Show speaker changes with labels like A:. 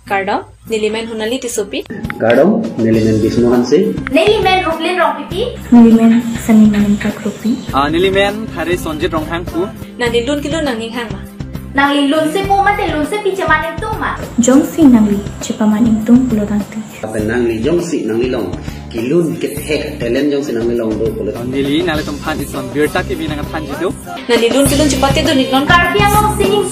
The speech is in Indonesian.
A: Kardom, Nilimen Hunali Tisopi.
B: Kardom, Nilimen Bisnu Hansi.
C: Nilimen Ruplin Rongpipi.
D: Nilimen Sanimanin Kakrupi.
E: Nilimen Hari Sonjit Ronghangku.
A: Nandilun kilo nanging hangma.
C: Nangli lun se puma te lun se piche maning tuma.
D: Jongsi nangli cepamaning tung pulo tangti.
B: Nangli jongsi nangli long. Kilun kithek talent jongsi nangli long do pulo.
E: Nili nale tumpan ison birta ki binang tanjido.
A: Nandilun kilo cepatnya do niknon.
C: Karpiang ngong singing